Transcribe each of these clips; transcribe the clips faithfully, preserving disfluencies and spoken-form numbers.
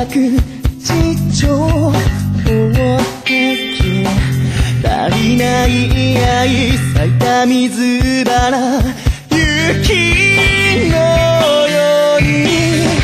く地上を足りない愛咲いた水花雪のように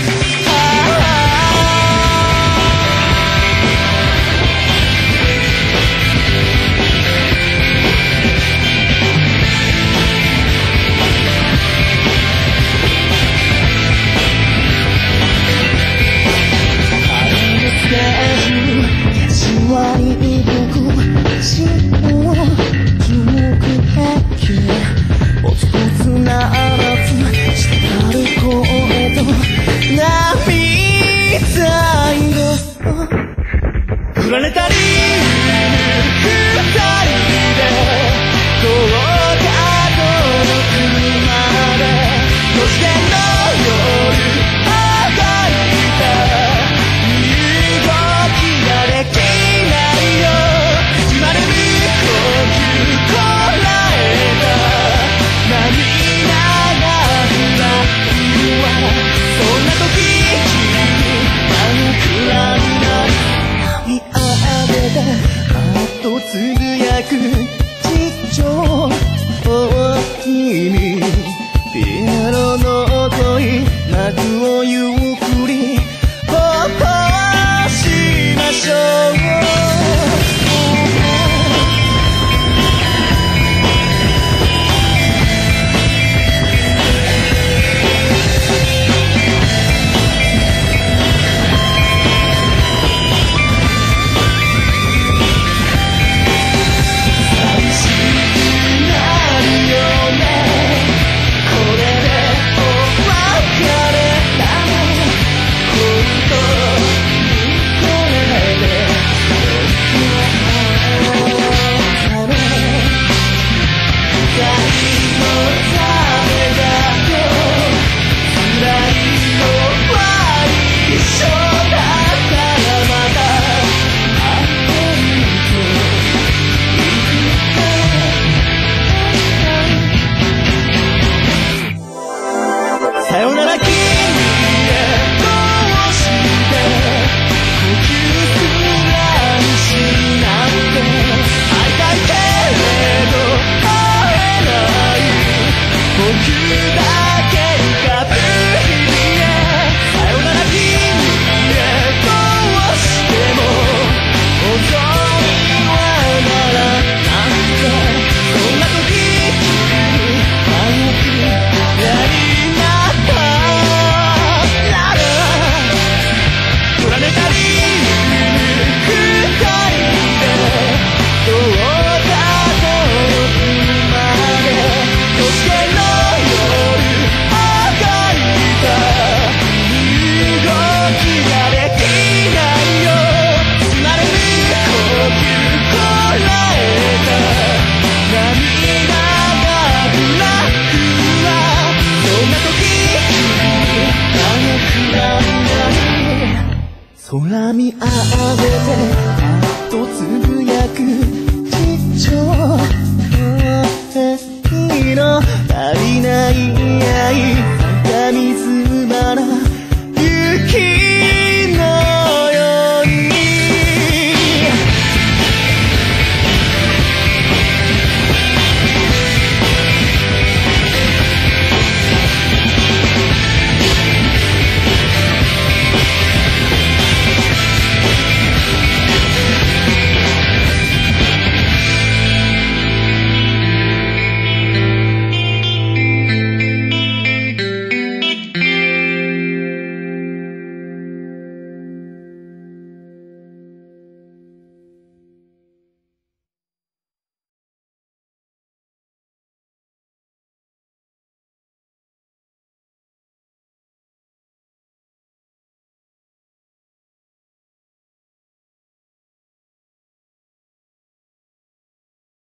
振られたり二人でどうか届くまでそしての夜あがいた身動きができないよ決まる呼吸こらえた涙がふらいはそんな時君あのくらいあとつぶやく地上を君ピアノの恋幕をゆっくりほほしましょうさよなら君へどうして呼吸すら失って会いたいけれど会えない僕だけが不意へさよなら君へどうしても遅いはならなんてそんな時君早くやり空見上げてあっとつぶやく地上の足りない愛